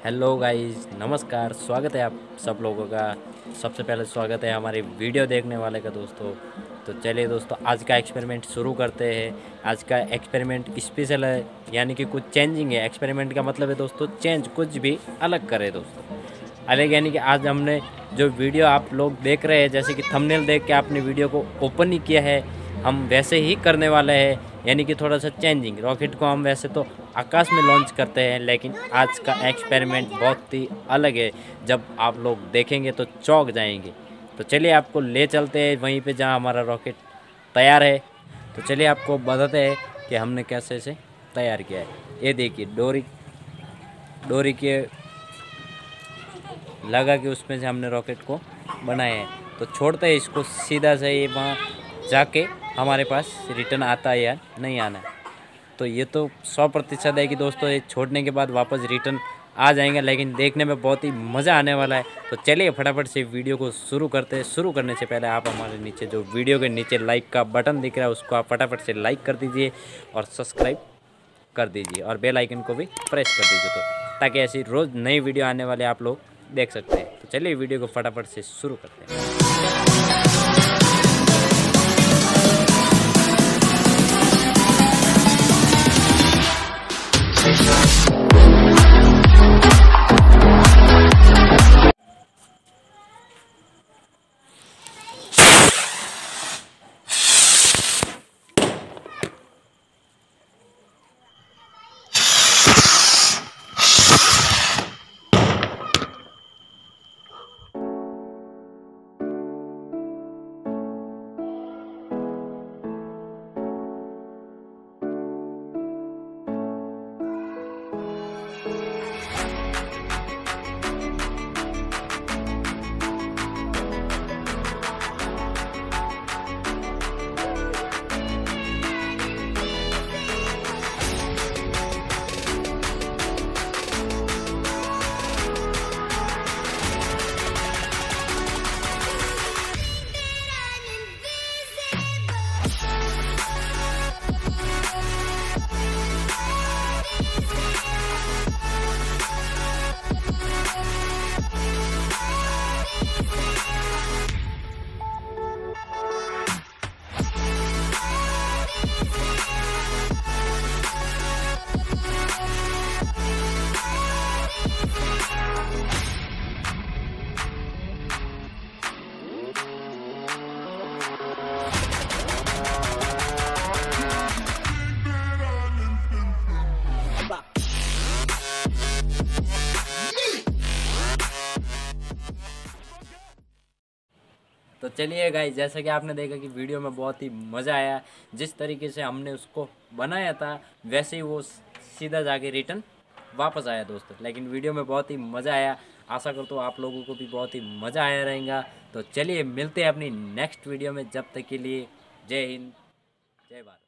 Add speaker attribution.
Speaker 1: Hello guys, नमस्कार। स्वागत है आप सब लोगों का। सबसे पहले स्वागत है हमारे वीडियो देखने वाले का दोस्तों। तो चलिए दोस्तों, आज का एक्सपेरिमेंट शुरू करते हैं। आज का एक्सपेरिमेंट स्पेशल है, यानी कि कुछ चेंजिंग है। एक्सपेरिमेंट का मतलब है दोस्तों चेंज, कुछ भी अलग करें दोस्तों। अलग यानी कि आज हमने जो वीडियो आप लोग देख रहे हैं, जैसे कि थंबनेल देख के आपने वीडियो को ओपन ही किया है, हम वैसे ही करने वाले हैं। यानी कि थोड़ा सा चेंजिंग। रॉकेट को हम वैसे तो आकाश में लॉन्च करते हैं, लेकिन आज का एक्सपेरिमेंट बहुत ही अलग है। जब आप लोग देखेंगे तो चौंक जाएंगे। तो चलिए आपको ले चलते हैं वहीं पे जहां हमारा रॉकेट तैयार है। तो चलिए आपको बताते हैं कि हमने कैसे से तैयार किया है। ये देखिए, डोरी डोरी के लगा कि उसमें से हमने रॉकेट को बनाया है। तो छोड़ते हैं इसको सीधा से, ये वहाँ जाके हमारे पास रिटर्न आता है या नहीं आना है। तो ये तो 100% है कि दोस्तों ये छोड़ने के बाद वापस रिटर्न आ जाएंगे, लेकिन देखने में बहुत ही मज़ा आने वाला है। तो चलिए फटाफट से वीडियो को शुरू करते हैं। शुरू करने से पहले आप हमारे नीचे जो वीडियो के नीचे लाइक का बटन दिख रहा है, उसको आप फटाफट से लाइक कर दीजिए और सब्सक्राइब कर दीजिए और बेल आइकन को भी प्रेस कर दीजिए, तो ताकि ऐसी रोज़ नई वीडियो आने वाले आप लोग देख सकते हैं। तो चलिए वीडियो को फटाफट से शुरू करते हैं। तो चलिए गाइस, जैसा कि आपने देखा कि वीडियो में बहुत ही मज़ा आया। जिस तरीके से हमने उसको बनाया था वैसे ही वो सीधा जाके रिटर्न वापस आया दोस्तों। लेकिन वीडियो में बहुत ही मज़ा आया। आशा करता हूँ आप लोगों को भी बहुत ही मज़ा आया रहेगा। तो चलिए मिलते हैं अपनी नेक्स्ट वीडियो में। जब तक के लिए जय हिंद, जय भारत।